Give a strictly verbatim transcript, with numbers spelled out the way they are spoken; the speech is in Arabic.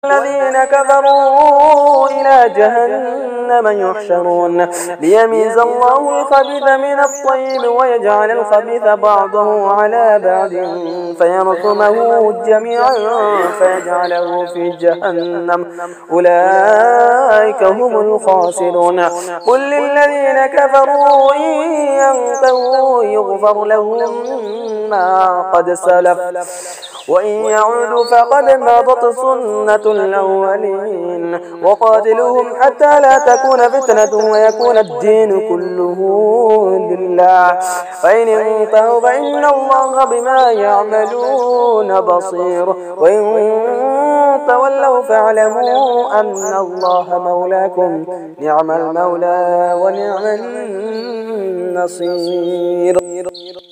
والذين كفروا إلى جهنم يحشرون ليميز الله الخبيث من الطيب ويجعل الخبيث بعضه على بعض فيركمه جميعا فيجعله في جهنم أولئك هم الخاسرون. قل للذين كفروا إن ينتهوا يغفر لهم ما قد سلف وإن يعودوا فقد مضت سنة الأولين وقاتلوهم حتى لا تكون فتنة ويكون الدين كله لله فإن انتهوا فإن الله بما يعملون بصير وإن تولوا فاعلموا أن الله مولاكم نعم المولى ونعم النصير.